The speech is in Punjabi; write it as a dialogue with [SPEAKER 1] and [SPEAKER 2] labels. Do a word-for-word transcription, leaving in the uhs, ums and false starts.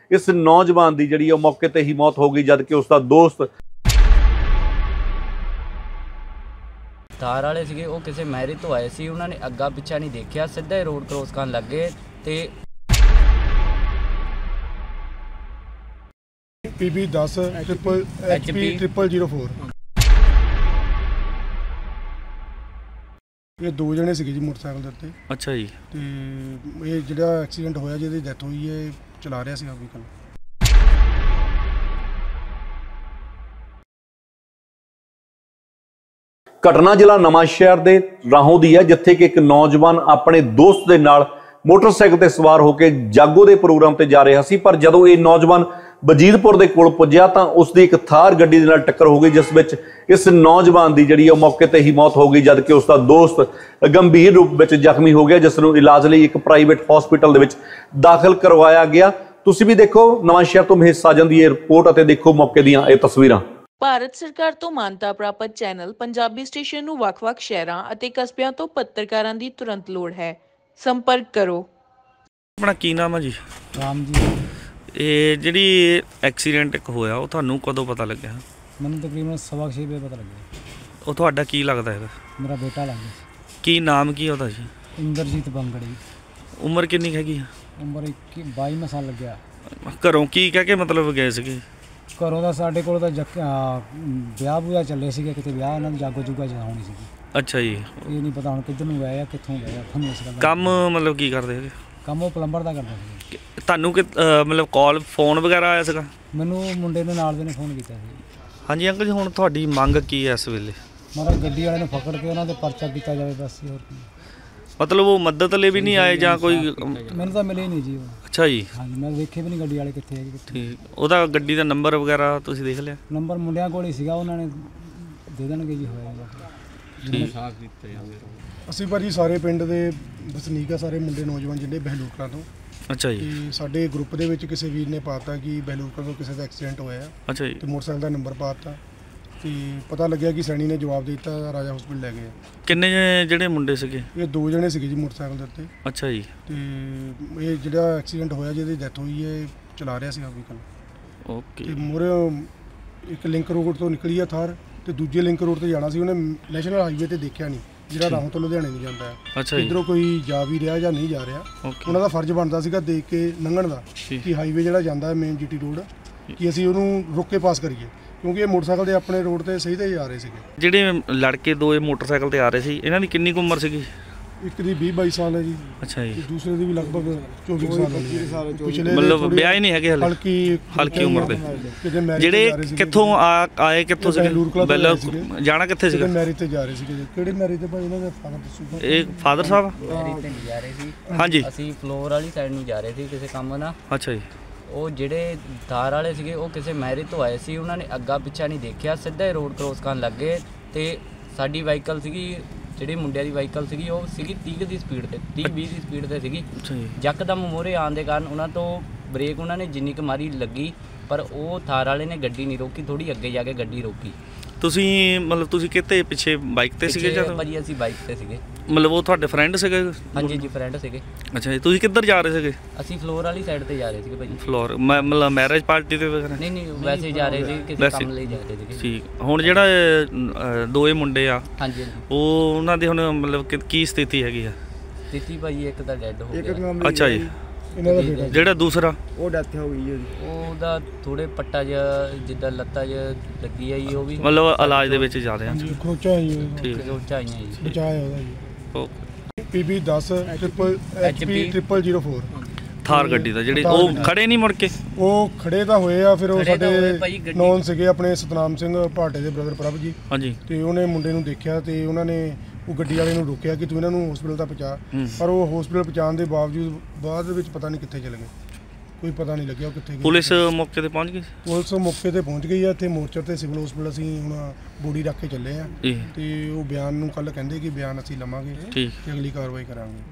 [SPEAKER 1] इस नौजवान की जिहड़ी मौके ते ही मौत हो गई, जबकि उसका दोस्त
[SPEAKER 2] धार वाले सीगे वो किसी मैरिज तो आए सी, उन्होंने अग्गा पिछा नहीं देखा, सीधा ही रोड क्रॉस करन लग गए ते
[SPEAKER 3] पी बी दस triple H P triple zero four ये दो जने सीगे जी मोटरसाइकिल के उत्ते।
[SPEAKER 1] अच्छा जी।
[SPEAKER 3] तो ये जिहड़ा एक्सीडेंट होया जिहदी डेथ हुई है चला रहा सीगा व्हीकल।
[SPEAKER 1] घटना जिला नवांशहर के राहों की है, जिथे कि एक नौजवान अपने दोस्त के नाल मोटरसाइकिल ते सवार होकर जागो के प्रोग्राम ते जा रहा सी, पर जदों ये नौजवान वजीरपुर के कोल पुज्या तो उसकी एक थार गड्डी दे नाल टक्कर हो गई, जिस विच इस नौजवान की जिहड़ी मौके ते ही मौत हो गई, जबकि उसका दोस्त गंभीर रूप में जख्मी हो गया, जिसनूं इलाज लई एक प्राइवेट हॉस्पिटल दे विच दाखिल करवाया गया। तुसीं भी देखो नवांशहर तो महेश साजन की रिपोर्ट और देखो मौके दीयां ये तस्वीरां।
[SPEAKER 4] ਭਾਰਤ ਸਰਕਾਰ ਤੋਂ ਮਾਨਤਾ ਪ੍ਰਾਪਤ ਚੈਨਲ ਪੰਜਾਬੀ ਸਟੇਸ਼ਨ ਨੂੰ ਵੱਖ-ਵੱਖ ਸ਼ਹਿਰਾਂ ਅਤੇ ਕਸਬਿਆਂ ਤੋਂ ਪੱਤਰਕਾਰਾਂ ਦੀ ਤੁਰੰਤ ਲੋੜ ਹੈ। ਸੰਪਰਕ ਕਰੋ।
[SPEAKER 5] ਆਪਣਾ ਕੀ ਨਾਮ ਹੈ ਜੀ?
[SPEAKER 6] ਰਾਮ ਜੀ।
[SPEAKER 5] ਇਹ ਜਿਹੜੀ ਐਕਸੀਡੈਂਟ ਇੱਕ ਹੋਇਆ ਉਹ ਤੁਹਾਨੂੰ ਕਦੋਂ ਪਤਾ ਲੱਗਿਆ?
[SPEAKER 6] ਮੈਨੂੰ ਤਕਰੀਬਨ ਸਵਾ ਛੇ ਵਜੇ ਪਤਾ ਲੱਗਿਆ।
[SPEAKER 5] ਉਹ ਤੁਹਾਡਾ ਕੀ ਲੱਗਦਾ ਹੈਗਾ?
[SPEAKER 6] ਮੇਰਾ ਬੇਟਾ ਲੱਗਦਾ ਸੀ।
[SPEAKER 5] ਕੀ ਨਾਮ ਕੀ ਉਹਦਾ ਜੀ?
[SPEAKER 6] ਇੰਦਰਜੀਤ ਬੰਗੜੀ।
[SPEAKER 5] ਉਮਰ ਕਿੰਨੀ ਹੈਗੀ?
[SPEAKER 6] ਉਮਰ ਇੱਕੀ ਬਾਈ ਸਾਲ ਲੱਗਿਆ।
[SPEAKER 5] ਘਰੋਂ ਕੀ ਕਹਿ ਕੇ ਮਤਲਬ ਗਏ ਸੀਗੇ?
[SPEAKER 6] ਘਰੋਂ ਦਾ ਸਾਡੇ ਕੋਲ ਤਾਂ ਵਿਆਹ ਬੂਆ ਚੱਲੇ ਸੀਗੇ, ਕਿਤੇ ਵਿਆਹ ਇਹਨਾਂ ਦੀ ਜਾਗੋ ਜੁਗਾ ਹੋਣੀ ਸੀਗੀ।
[SPEAKER 5] ਅੱਛਾ ਜੀ।
[SPEAKER 6] ਇਹ ਨਹੀਂ ਪਤਾ ਹੁਣ ਕਿੱਧਰ ਨੂੰ ਗਏ ਆ ਕਿੱਥੋਂ ਗਏ ਆ, ਤੁਹਾਨੂੰ ਇਸ ਗੱਲ ਦਾ
[SPEAKER 5] ਕੰਮ ਮਤਲਬ ਕੀ ਕਰਦੇ ਹੈਗੇ?
[SPEAKER 6] ਕੰਮ ਉਹ ਪਲੰਬਰ ਦਾ ਕਰਦਾ ਸੀ।
[SPEAKER 5] ਤੁਹਾਨੂੰ ਕਿ ਮਤਲਬ ਕਾਲ ਫੋਨ ਵਗੈਰਾ ਆਇਆ ਸੀਗਾ?
[SPEAKER 6] ਮੈਨੂੰ ਮੁੰਡੇ ਦੇ ਨਾਲ ਦੇ ਨੇ ਫੋਨ ਕੀਤਾ ਸੀ।
[SPEAKER 5] ਹਾਂਜੀ ਅੰਕਲ ਜੀ, ਹੁਣ ਤੁਹਾਡੀ ਮੰਗ ਕੀ ਹੈ ਇਸ ਵੇਲੇ?
[SPEAKER 6] ਮਤਲਬ ਗੱਡੀ ਵਾਲੇ ਨੂੰ ਪਕੜ ਕੇ ਉਹਨਾਂ ਦੇ ਪਰਚਾ ਕੀਤਾ ਜਾਵੇ ਬਸ, ਹੋਰ ਕੀ।
[SPEAKER 5] ਮਤਲਬ ਉਹ ਮਦਦ ਲਈ ਵੀ ਨਹੀਂ ਆਏ ਜਾਂ ਕੋਈ?
[SPEAKER 6] ਮੈਨੂੰ ਤਾਂ ਮਿਲੇ ਨਹੀਂ ਜੀ ਉਹ।
[SPEAKER 5] ਅੱਛਾ ਜੀ।
[SPEAKER 6] ਹਾਂਜੀ ਮੈਂ ਵੇਖੇ ਵੀ ਨਹੀਂ ਗੱਡੀ ਵਾਲੇ ਕਿੱਥੇ ਹੈਗੇ।
[SPEAKER 5] ਠੀਕ। ਉਹਦਾ ਗੱਡੀ ਦਾ ਨੰਬਰ ਵਗੈਰਾ ਤੁਸੀਂ ਦੇਖ ਲਿਆ?
[SPEAKER 6] ਨੰਬਰ ਮੁੰਡਿਆਂ ਕੋਲ ਹੀ ਸੀਗਾ, ਉਹਨਾਂ ਨੇ ਦੇ ਦੇਣਗੇ ਜੀ ਹੋਏਗਾ।
[SPEAKER 3] ਅਸੀਂ ਭਾਜੀ ਸਾਰੇ ਪਿੰਡ ਦੇ ਵਸਨੀਕ ਆ, ਸਾਰੇ ਮੁੰਡੇ ਨੌਜਵਾਨ ਜਿਹੜੇ ਬਹਿਲੂਕਰਾਂ ਤੋਂ।
[SPEAKER 5] ਅੱਛਾ ਜੀ।
[SPEAKER 3] ਤੇ ਸਾਡੇ ਗਰੁੱਪ ਦੇ ਵਿੱਚ ਕਿਸੇ ਵੀਰ ਨੇ ਪਾਤਾ ਕਿ ਬਹਿਲੂਕਰਾਂ ਤੋਂ ਕਿਸੇ ਦਾ ਐਕਸੀਡੈਂਟ ਹੋਇਆ।
[SPEAKER 5] ਅੱਛਾ ਜੀ।
[SPEAKER 3] ਤੇ ਮੋਟਰਸਾਈਕਲ ਦਾ ਨੰਬਰ ਪਾਤਾ ਤੇ ਪਤਾ ਲੱਗਿਆ ਕਿ ਸੈਣੀ ਨੇ ਜਵਾਬ ਦੇ ਦਿੱਤਾ, ਰਾਜਾ ਹਸਪੀਟਲ ਲੈ ਗਏ।
[SPEAKER 5] ਕਿੰਨੇ ਜਿਹੜੇ ਮੁੰਡੇ ਸੀਗੇ? ਇਹ
[SPEAKER 3] ਦੋ ਜਣੇ ਸੀਗੇ ਜੀ ਮੋਟਰਸਾਈਕਲ ਦੇ ਉੱਤੇ।
[SPEAKER 5] ਅੱਛਾ ਜੀ।
[SPEAKER 3] ਤੇ ਇਹ ਜਿਹੜਾ ਐਕਸੀਡੈਂਟ ਹੋਇਆ ਜਿਹਦੀ ਡੈਥ ਹੋਈ ਹੈ ਚਲਾ ਰਿਹਾ ਸੀਗਾ ਵੀਕਲ।
[SPEAKER 5] ਓਕੇ।
[SPEAKER 3] ਤੇ ਮੂਹਰੇ ਇੱਕ ਲਿੰਕ ਰੋਡ ਤੋਂ ਨਿਕਲੀ ਆ ਥਾਰ ਤੇ ਦੂਜੇ ਲਿੰਕ ਰੋਡ ਤੇ ਜਾਣਾ ਸੀ, ਉਹਨੇ ਨੈਸ਼ਨਲ ਹਾਈਵੇ ਤੇ ਦੇਖਿਆ ਨਹੀਂ, ਜਿਹੜਾ ਰਾਹੋਂ ਤੋਂ ਲੁਧਿਆਣੇ ਨੂੰ ਜਾਂਦਾ ਹੈ।
[SPEAKER 5] ਅੱਛਾ ਜੀ।
[SPEAKER 3] ਇੱਧਰੋਂ ਕੋਈ ਜਾ ਵੀ ਰਿਹਾ ਜਾਂ ਨਹੀਂ ਜਾ ਰਿਹਾ, ਉਹਨਾਂ ਦਾ ਫਰਜ਼ ਬਣਦਾ ਸੀਗਾ ਦੇਖ ਕੇ ਲੰਘਣ ਦਾ ਕਿ ਹਾਈਵੇ ਜਿਹੜਾ ਜਾਂਦਾ ਹੈ ਮੇਨ ਜੀਟੀ ਰੋਡ, ਕਿ ਅਸੀਂ ਉਹਨੂੰ ਰੁੱਕ ਕੇ ਪਾਸ ਕਰੀਏ, ਕਿਉਂਕਿ ਇਹ ਮੋਟਰਸਾਈਕਲ ਦੇ ਆਪਣੇ ਰੋਡ ਤੇ ਸਹੀ ਤੇ ਜਾ ਰਹੇ ਸੀਗੇ।
[SPEAKER 5] ਜਿਹੜੇ ਲੜਕੇ ਦੋ ਇਹ ਮੋਟਰਸਾਈਕਲ ਤੇ ਆ ਰਹੇ ਸੀ, ਇਹਨਾਂ ਦੀ ਕਿੰਨੀ ਕੁ ਉਮਰ ਸੀਗੀ?
[SPEAKER 3] ਇੱਕ ਦੀ ਵੀਹ ਬਾਈ ਸਾਲ ਹੈ ਜੀ।
[SPEAKER 5] ਅੱਛਾ ਜੀ।
[SPEAKER 3] ਦੂਸਰੇ ਦੀ ਵੀ ਲਗਭਗ ਚੌਵੀ ਸਾਲ ਹੈ। ਪਿਛਲੇ
[SPEAKER 5] ਮਤਲਬ ਵਿਆਹ ਹੀ ਨਹੀਂ ਹੈਗੇ ਹਲੇ?
[SPEAKER 3] ਹਲਕੀ
[SPEAKER 5] ਹਲਕੀ ਉਮਰ ਦੇ। ਜਿਹੜੇ ਕਿੱਥੋਂ ਆਏ ਕਿੱਥੋਂ ਸੀਗੇ? ਬੈਲੋ ਜਾਣਾ ਕਿੱਥੇ ਸੀਗਾ?
[SPEAKER 3] ਮੈਰਿਜ ਤੇ ਜਾ ਰਹੇ ਸੀਗੇ। ਕਿਹੜੇ ਮੈਰਿਜ ਤੇ ਭਾਈ? ਇਹਨਾਂ ਦੇ ਫਾਦਰ ਦੱਸੂਗਾ।
[SPEAKER 5] ਇਹ ਫਾਦਰ ਸਾਹਿਬ
[SPEAKER 2] ਮੈਰਿਜ ਤੇ ਜਾ ਰਹੇ ਸੀ।
[SPEAKER 5] ਹਾਂਜੀ।
[SPEAKER 2] ਅਸੀਂ ਫਲੋਰ ਵਾਲੀ ਸਾਈਡ ਨੂੰ ਜਾ ਰਹੇ ਸੀ ਕਿਸੇ ਕੰਮ ਨਾਲ।
[SPEAKER 5] ਅੱਛਾ ਜੀ।
[SPEAKER 2] ਉਹ ਜਿਹੜੇ ਧਾਰ ਵਾਲੇ ਸੀਗੇ ਉਹ ਕਿਸੇ ਮੈਰਿਜ ਤੋਂ ਆਏ ਸੀ, ਉਹਨਾਂ ਨੇ ਅੱਗਾ ਪਿੱਛਾ ਨਹੀਂ ਦੇਖਿਆ, ਸਿੱਧਾ ਹੀ ਰੋਡ ਕ੍ਰੋਸ ਕਰਨ ਲੱਗ ਗਏ ਤੇ ਸਾਡੀ ਵਾਹੀਕਲ ਸੀਗੀ, ਜਿਹੜੀ ਮੁੰਡਿਆਂ ਦੀ ਵਾਹੀਕਲ ਸੀਗੀ ਉਹ ਸੀਗੀ ਤੀਹ ਦੀ ਸਪੀਡ ਤੇ, ਤੀਹ ਵੀਹ ਦੀ ਸਪੀਡ ਤੇ ਸੀਗੀ। ਯਕਦਮ ਮੋਹਰੇ ਆਉਣ ਦੇ ਕਾਰਨ ਉਹਨਾਂ ਤੋਂ ਬ੍ਰੇਕ ਉਹਨਾਂ ਨੇ ਜਿੰਨੀ ਕੁ ਮਾਰੀ ਲੱਗੀ, ਪਰ ਉਹ ਥਾਰ ਵਾਲੇ ਨੇ ਗੱਡੀ ਨਹੀਂ ਰੋਕੀ, ਥੋੜੀ ਅੱਗੇ ਜਾ ਕੇ ਗੱਡੀ ਰੋਕੀ।
[SPEAKER 5] ਤੁਸੀਂ ਮਤਲਬ ਤੁਸੀਂ ਕਿਤੇ ਪਿੱਛੇ ਬਾਈਕ ਤੇ ਸੀਗੇ ਜਾਂ?
[SPEAKER 2] ਭਾਜੀ ਅਸੀਂ ਬਾਈਕ ਤੇ ਸੀਗੇ।
[SPEAKER 5] ਮਤਲਬ ਉਹ ਤੁਹਾਡੇ ਫਰੈਂਡ ਸੀਗੇ?
[SPEAKER 2] ਹਾਂਜੀ ਜੀ ਫਰੈਂਡ ਸੀਗੇ।
[SPEAKER 5] ਅੱਛਾ ਜੀ। ਤੁਸੀਂ ਕਿੱਧਰ ਜਾ ਰਹੇ ਸੀਗੇ?
[SPEAKER 2] ਅਸੀਂ ਫਲੋਰ ਵਾਲੀ ਸਾਈਡ ਤੇ ਜਾ ਰਹੇ ਸੀਗੇ ਭਾਜੀ।
[SPEAKER 5] ਫਲੋਰ ਮਤਲਬ ਮੈਰਿਜ ਪਾਰਟੀ ਤੇ ਵਗੈਰਾ?
[SPEAKER 2] ਨਹੀਂ ਨਹੀਂ ਵੈਸੇ ਜਾ ਰਹੇ ਸੀ, ਕਿਸੇ ਕੰਮ ਲਈ ਜਾ ਰਹੇ ਸੀਗੇ।
[SPEAKER 5] ਠੀਕ। ਹੁਣ ਜਿਹੜਾ ਦੋਏ ਮੁੰਡੇ ਆ,
[SPEAKER 2] ਹਾਂਜੀ
[SPEAKER 5] ਉਹ ਉਹਨਾਂ ਦੀ ਹੁਣ ਮਤਲਬ ਕੀ ਸਥਿਤੀ ਹੈਗੀ ਆ?
[SPEAKER 2] ਸਥਿਤੀ ਭਾਜੀ ਇੱਕ ਤਾਂ ਡੈਡ ਹੋ ਗਿਆ।
[SPEAKER 5] ਅੱਛਾ ਜੀ। ਜਿਹੜਾ ਦੂਸਰਾ ਉਹ ਡੈਥ ਹੋ ਗਈ ਹੈ,
[SPEAKER 2] ਉਹਦਾ ਥੋੜੇ ਪੱਟਾ ਜਿਹਾ ਜਿੱਦਾਂ ਲੱਤਾਂ ਜਿਹਾ ਲੱਗੀ ਆ ਜੀ, ਉਹ ਵੀ
[SPEAKER 5] ਮਤਲਬ ਇਲਾਜ ਦੇ ਵਿੱਚ ਜਾ ਰਹੇ ਆ।
[SPEAKER 3] ਖਰੋਚਾ ਆਈ
[SPEAKER 5] ਠੀਕ।
[SPEAKER 2] ਖਰੋਚਾ ਆਈਆਂ ਜੀ।
[SPEAKER 3] ਬਚਾਇਆ ਉਹਦਾ ਜੀ।
[SPEAKER 5] ਓਕੇ।
[SPEAKER 3] ਪੀ ਬੀ ਦਸ triple H P triple zero four
[SPEAKER 5] Thar ਗੱਡੀ ਦਾ, ਜਿਹੜੇ ਉਹ ਖੜੇ ਨਹੀਂ ਮੁੜ ਕੇ?
[SPEAKER 3] ਉਹ ਖੜੇ ਤਾਂ ਹੋਏ ਆ, ਫਿਰ ਉਹ ਸਾਡੇ ਨੌਨ ਸੀਗੇ ਆਪਣੇ ਸਤਨਾਮ ਸਿੰਘ ਭਾਟੇ ਦੇ ਬ੍ਰਦਰ ਪ੍ਰਭ ਜੀ।
[SPEAKER 5] ਹਾਂਜੀ।
[SPEAKER 3] ਤੇ ਉਹਨੇ ਮੁੰਡੇ ਨੂੰ ਦੇਖਿਆ ਤੇ ਉਹਨਾਂ ਨੇ ਉਹ ਗੱਡੀ ਵਾਲੇ ਨੂੰ ਰੋਕਿਆ ਕਿ ਤੂੰ ਇਹਨਾਂ ਨੂੰ ਹਸਪੀਟਲ ਤੱਕ ਪਹੁੰਚਾ, ਪਰ ਉਹ ਹਸਪੀਟਲ ਪਹੁੰਚਾਉਣ ਦੇ ਬਾਵਜੂਦ ਬਾਅਦ ਵਿੱਚ ਪਤਾ ਨਹੀਂ ਕਿੱਥੇ ਚਲੇ ਗਏ, ਕੋਈ ਪਤਾ ਨਹੀਂ ਲੱਗਿਆ ਉਹ ਕਿੱਥੇ ਗਏ।
[SPEAKER 5] ਪੁਲਿਸ ਮੌਕੇ ਤੇ ਪਹੁੰਚ ਗਈ?
[SPEAKER 3] ਪੁਲਿਸ ਮੌਕੇ ਤੇ ਪਹੁੰਚ ਗਈ ਆ, ਇੱਥੇ ਮੋਰਚਰ ਤੇ ਸਿਵਲ ਹਸਪੀਟਲ ਅਸੀਂ ਹੁਣ ਬੋਡੀ ਰੱਖ ਕੇ ਚੱਲੇ ਆ ਤੇ ਉਹ ਬਿਆਨ ਨੂੰ ਕੱਲ ਕਹਿੰਦੇ ਕਿ ਬਿਆਨ ਅਸੀਂ ਲਵਾਂਗੇ ਤੇ ਅਗਲੀ ਕਾਰਵਾਈ ਕਰਾਂਗੇ।